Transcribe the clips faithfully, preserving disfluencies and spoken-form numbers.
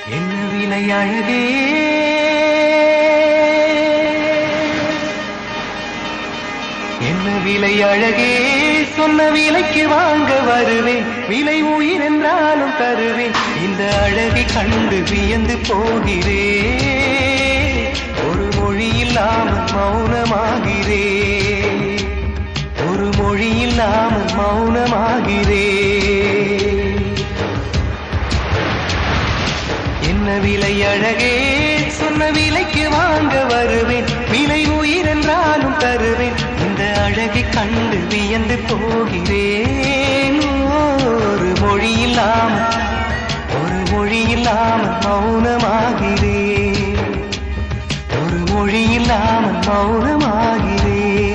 என்ன விலை அழகே என்ன விலை அழகே சொன்ன விலைக்கு வாங்க வருவேன் விலை உயிர் என்றாலும் தருவேன் இந்த அழகை கண்டு வியந்து போகிறேன் ஒரு மொழி இல்லாமல் மௌனமாகிறேன் ஒரு மொழி இல்லாமல் மௌனமாகிறேன் என்ன விலை அழகே சொன்ன விலைக்கு வாங்க வருவேன் விலை உயிர் என்றாலும் தருவேன் இந்த அழகை கண்டு வியந்து போகிறேன் ஒரு மொழி இல்லாமல் ஒரு மொழி இல்லாமல் மௌனமாகிறேன் ஒரு மொழி இல்லாமல் மௌனமாகிறேன்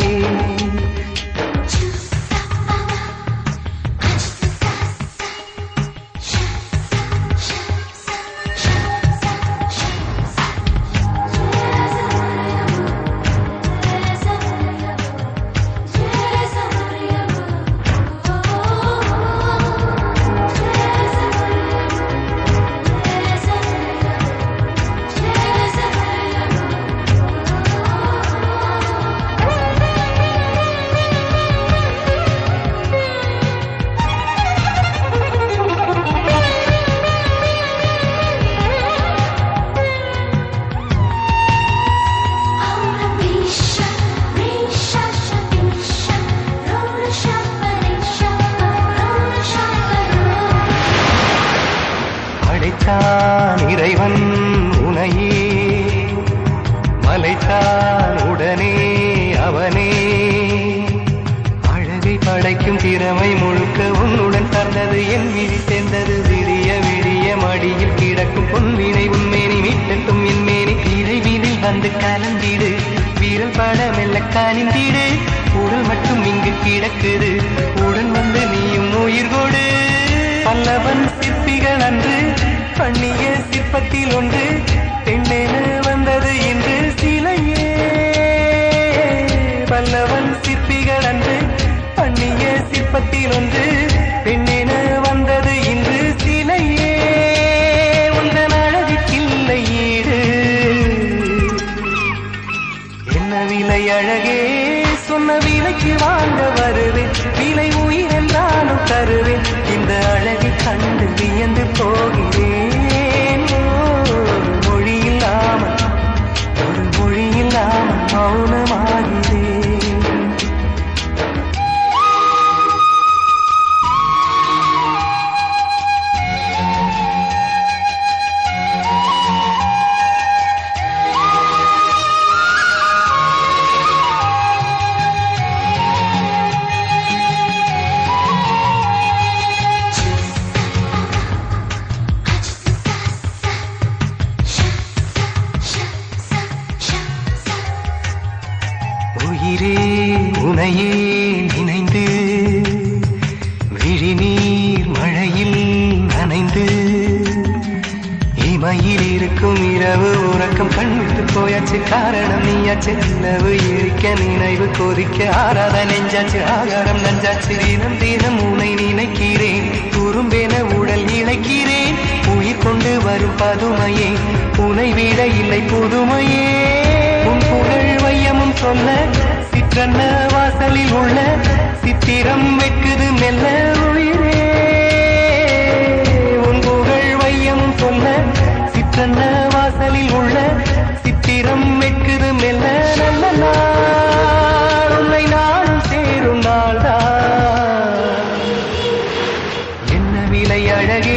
மலைத்தான் இறைவன் உனையே மலைத்தான் உடனே அவனே அழகை படைக்கும் திறமை முழுக்க உன்னுடன் தந்தது என் விழி சேர்ந்தது விரிய விரிய மடியில் கிடக்கும் பொன்வினை உன்மேனி மீட்டட்டும் என் மேனி இறைவினில் வந்து கலந்திடு வீரல் பட மெல்ல கனிந்திடு உடல் மட்டும் இங்கு கிடக்குது உடன் வந்து நீயும் உயிர் கொடு பல்லவன் சிற்பிகள் அன்று பண்ணிய சிற்பத்தில் ஒன்று பெண்ணென வந்தது இன்று சிலையே பல்லவன் சிற்பிகள் அன்று பண்ணிய சிற்பத்தில் ஒன்று பெண்ணென வந்தது இன்று சிலையே உந்தன் அழகுக்கில்லை ஈடு என்ன விலை அழகே சொன்ன விலைக்கு வாங்க வருவேன் விலை உயிர் என்றாலும் தருவேன் இந்த அழகை கண்டு வியந்து போகிறேன் ஒரு மொழி இல்லாமல் ஒரு மொழி இல்லாமல் மௌனமாகிறேன் உயிரே உனையே நினைந்து விழிநீர் மழையில் நனைந்து இமையில் இருக்கும் இரவு உறக்கம் கண்விட்டு போயாச்சு காரணம் நீயாச்சு நிலவு எரிக்க நினைவு கொதிக்க ஆறாத நெஞ்சாச்சு ஆகாரம் நஞ்சாச்சு தினம் தினம் உனை நினைக்கிறேன் குறும்பென உடல் இழைக்கிறேன் உயிர் கொண்டு வரும் பதுமையே உனை விட இல்லை புதுமையே உன் புகழ் வையமும் சொல்ல சிற்றன்ன வாசலில் உள்ள சித்திரம் வெக்குது மெல்ல உயிரே உன் புகழ் வையமும் சொல்ல சிற்றன்ன வாசலில் உள்ள சித்திரம் வெக்குது மெல்ல நல்ல நாள் உன்னை நாளும் சேரும் நாள்தான் என்ன விலை அழகே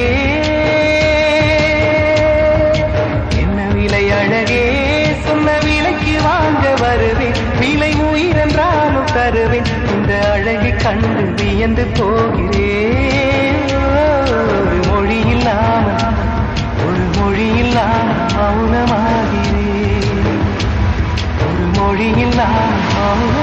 என்ன விலை அழகே சொன்ன விலைக்கு வாங்க வருவேன் விலை உயிர் என்றாலும் தருவேன் இந்த அழகை கண்டு வியந்து போகிறேன் ஒரு மொழி இல்லாமல் ஒரு மொழி இல்லாமல் மௌனமாகிறேன் ஒரு மொழி இல்லாமல்